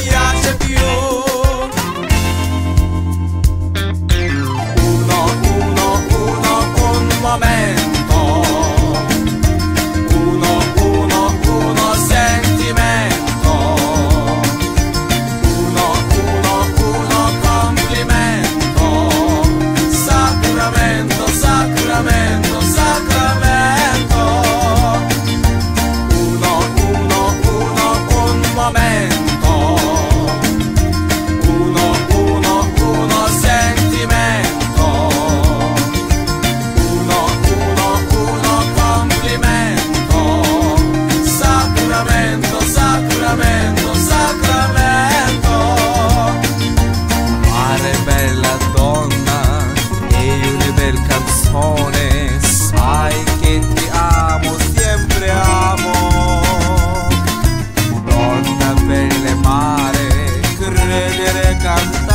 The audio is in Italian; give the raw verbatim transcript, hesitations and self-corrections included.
piace più. Uno, uno, uno, un momento. Uno, uno, uno, sentimento. Uno, uno, uno, complimento. Sacramento, sacramento, sacramento. Uno, uno, uno, un momento. Uno, uno, uno, sentimento. Uno, uno, uno, complimento. Sacramento, sacramento, sacramento. Mare bella donna e una bella canzone, sai che ti amo, sempre amo. Donna belle mare, credere cantare.